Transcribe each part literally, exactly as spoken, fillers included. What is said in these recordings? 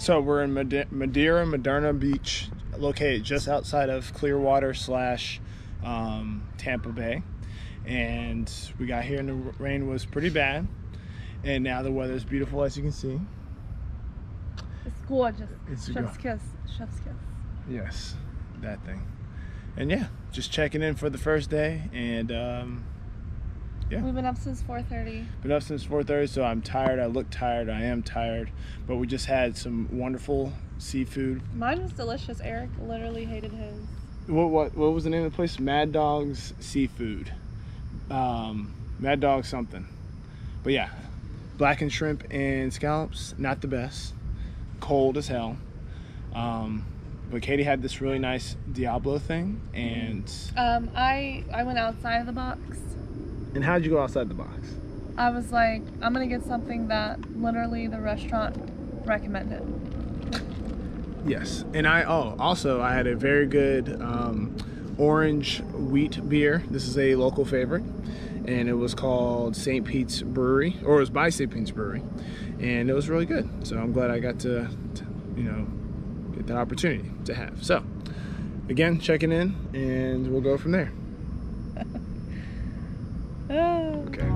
So we're in Madeira, Madeira Beach, located just outside of Clearwater slash um, Tampa Bay. And we got here and the rain was pretty bad. And now the weather is beautiful, as you can see. It's gorgeous. It's Chef's kiss. Chef's kiss. Yes, that thing. And yeah, just checking in for the first day. And um, yeah. We've been up since four thirty. Been up since four thirty, so I'm tired. I look tired. I am tired. But we just had some wonderful seafood. Mine was delicious. Eric literally hated his. What what what was the name of the place? Mad Dog's Seafood. Um, Mad Dog something. But yeah, blackened shrimp and scallops, not the best. Cold as hell. Um, but Katie had this really nice Diablo thing, and um, I I went outside of the box. And how'd you go outside the box? I was like, I'm gonna get something that literally the restaurant recommended. Yes, and I oh also I had a very good um, orange wheat beer. This is a local favorite, and it was called Saint Pete's Brewery, or it was by Saint Pete's Brewery, and it was really good. So I'm glad I got to, to you know, get that opportunity to have. So again, checking in, and we'll go from there. Okay.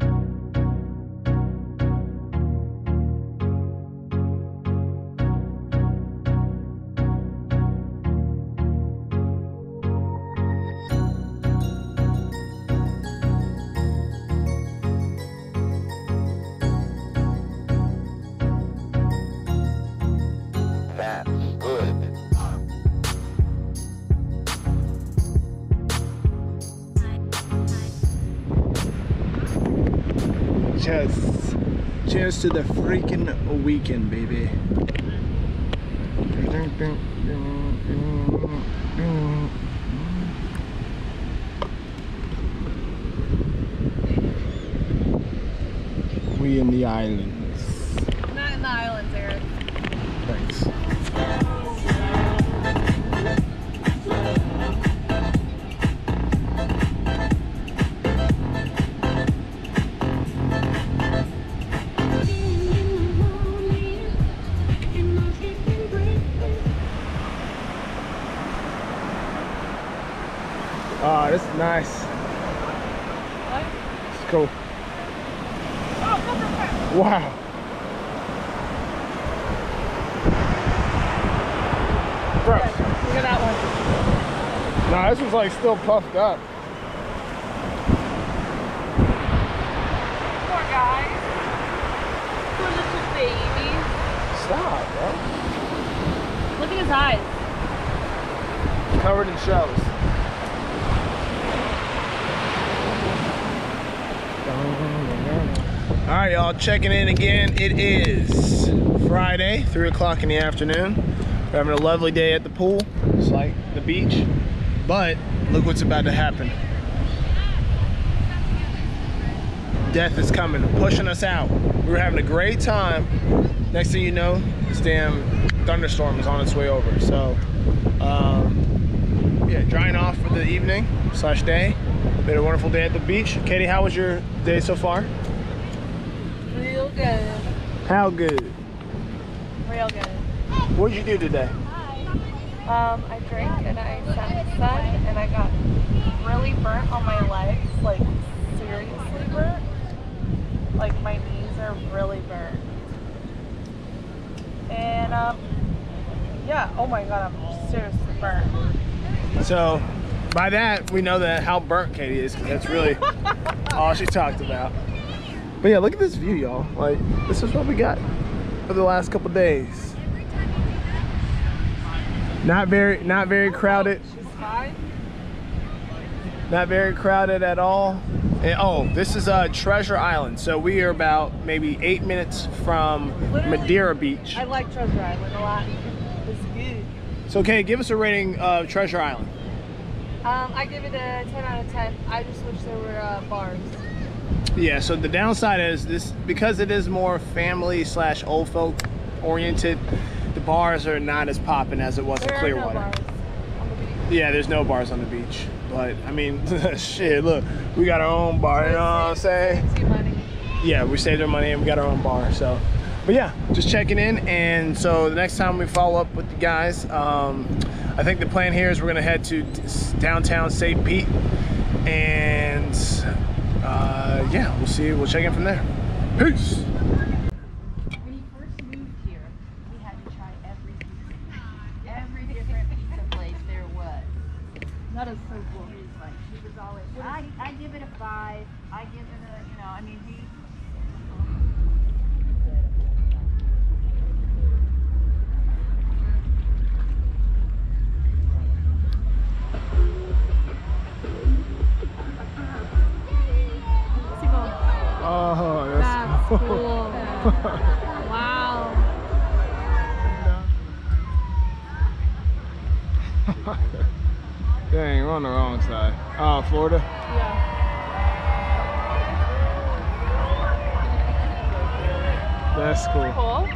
Cheers. Cheers to the freaking weekend, baby. We in the islands. Not in the islands, Eric. Thanks. Oh, this is nice. What? It's cool. Oh, go for it. Wow. Bro. Look at that one. Nah, this one's like still puffed up. Poor guy. Poor little baby. Stop, bro. Look at his eyes. Covered in shells. All right, y'all, checking in again. It is Friday, three o'clock in the afternoon. We're having a lovely day at the pool. It's like the beach, but look what's about to happen. Death is coming, pushing us out. We were having a great time. Next thing you know, this damn thunderstorm is on its way over. So, um, yeah, drying off for the evening slash day. Been a wonderful day at the beach. Katie, how was your day so far? Real good. How good? Real good. What did you do today? Um, I drank and I sat in the sun and I got really burnt on my legs, like seriously burnt. Like my knees are really burnt. And um, yeah, oh my god, I'm seriously burnt. So, by that, we know that how burnt Katie is, because that's really all she talked about. But yeah, look at this view, y'all. Like, this is what we got for the last couple days. Not very, not very crowded. She's fine. Not very crowded at all. And, oh, this is uh, Treasure Island. So we are about maybe eight minutes from Literally, Madeira Beach. I like Treasure Island a lot. It's good. So, okay, give us a rating of Treasure Island. Um, I give it a ten out of ten. I just wish there were uh, bars. Yeah, so the downside is this, because it is more family slash old folk oriented, the bars are not as popping as it was There in Clearwater. Are no bars on the beach. Yeah, there's no bars on the beach. But I mean, shit, look, we got our own bar, you know what I'm saying? Save money. Yeah, we saved our money and we got our own bar. So but yeah, just checking in. And so the next time we follow up with the guys, um, I think the plan here is we're gonna head to downtown Saint Pete, and uh, yeah, we'll see. We'll check in from there. Peace. When he first moved here, we had to try every every different pizza place there was. That is so cool. He was like, he was always, I, I give it a five. I give it a, you know, I mean, he. Oh, that's, that's cool. Wow. Dang, we're on the wrong side. Oh, Florida? Yeah. That's cool. Cool.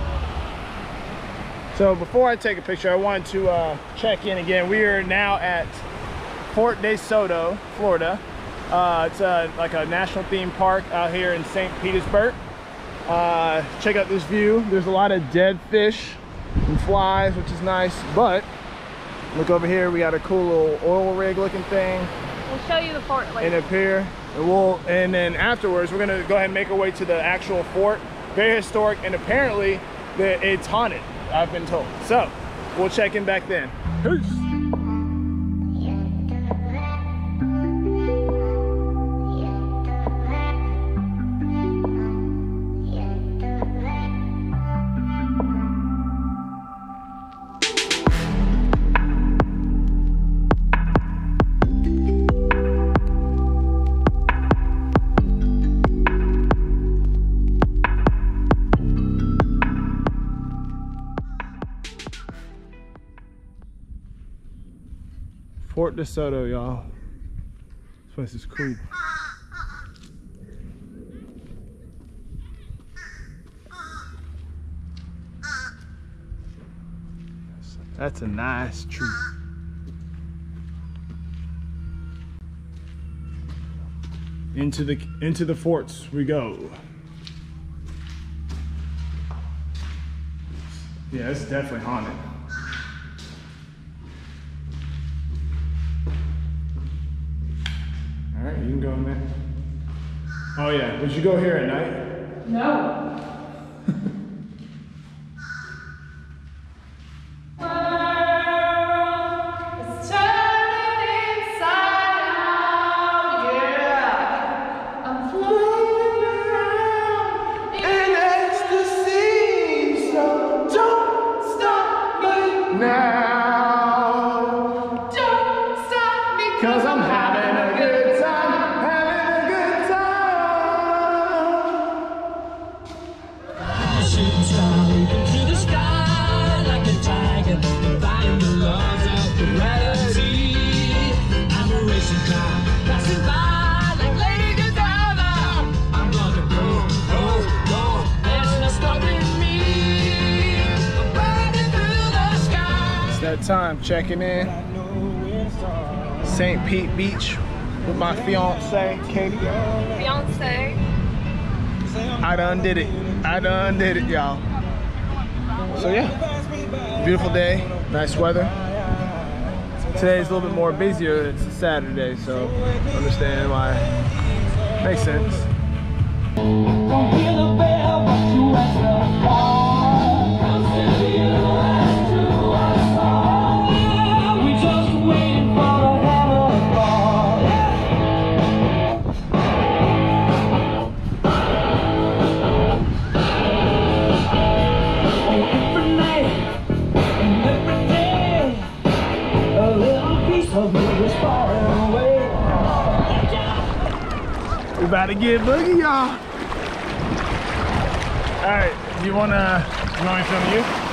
So before I take a picture, I wanted to uh, check in again. We are now at Fort De Soto, Florida. Uh, it's a, like a national theme park out here in Saint Petersburg. Uh, check out this view. There's a lot of dead fish and flies, which is nice. But look over here, we got a cool little oil rig looking thing. We'll show you the fort later. And up here, and we'll, and then afterwards, we're gonna go ahead and make our way to the actual fort. Very historic, and apparently the, it's haunted, I've been told. So we'll check in back then. Peace. Fort De Soto, y'all. This place is cool. That's a nice tree. Into the into the forts we go. Yeah, it's definitely haunted. All right, you can go in there. Oh yeah, would you go here at night? No. Cause I'm having a good time, having a good time. Shooting star leaping through the sky like a tiger, defying the laws of gravity. I'm a racing car, passing by like Lady Godiva. I'm gonna go, go, go, there's no stopping me. I'm burning through the sky. It's that time, checking in. Saint Pete Beach with my fiance, Katie. Beyonce. I done did it. I done did it, y'all. So yeah, beautiful day, nice weather. Today's a little bit more busier. It's a Saturday, so understand why. Makes sense. Don't hear the bell, but you answer the call. I'll send you as to us all. We just waiting for a hammer ball. Every night and every day, a little piece of me is falling away. We about to get boogie, y'all. All right, do you wanna, you want me to film you?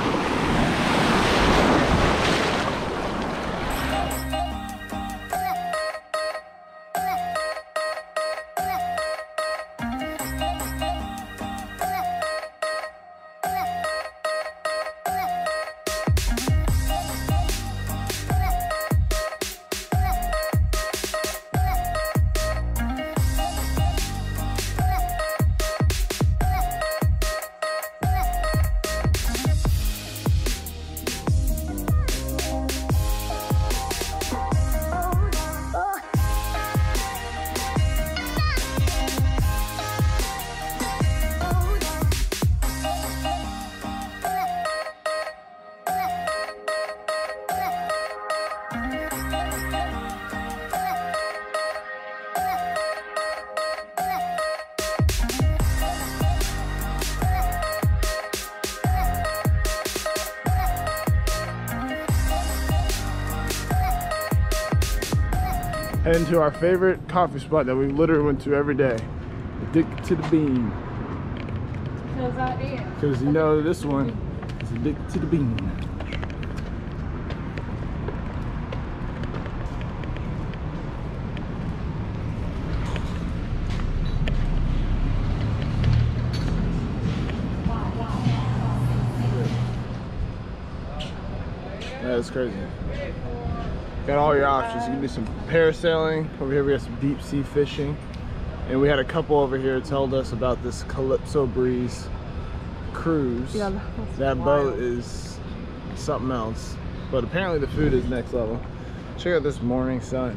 Heading to our favorite coffee spot that we literally went to every day. Addicted to the bean. Because I am. Because you know this one is addicted to the bean. That is crazy. Got all your options. You can do some parasailing. Over here we have some deep sea fishing. And we had a couple over here told us about this Calypso Breeze cruise. Yeah, that wild. boat is something else. But apparently the food is next level. Check out this morning sun.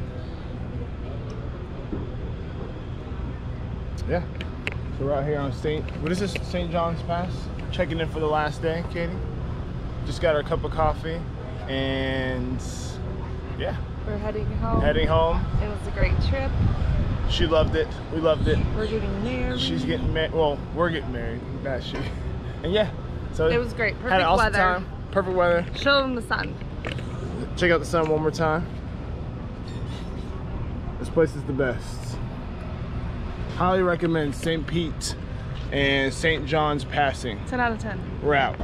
Yeah. So we're out here on Saint what is this? Saint John's Pass? Checking in for the last day, Katie. Just got our cup of coffee and yeah. We're heading home. Heading home. It was a great trip. She loved it. We loved it. We're getting married. She's getting married. Well, we're getting married. Not she. And yeah. So It was great. Perfect had an awesome weather. time. Perfect weather. Show them the sun. Check out the sun one more time. This place is the best. Highly recommend Saint Pete and Saint John's Passing. ten out of ten. We're out.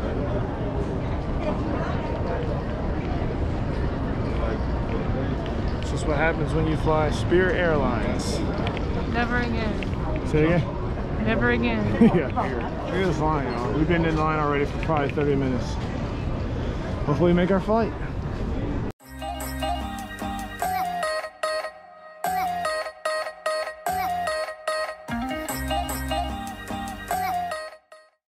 This is what happens when you fly Spirit Airlines. Never again. Say it again? Never again. Yeah, here. Look at this line, y'all. We've been in line already for probably thirty minutes. Hopefully we make our flight.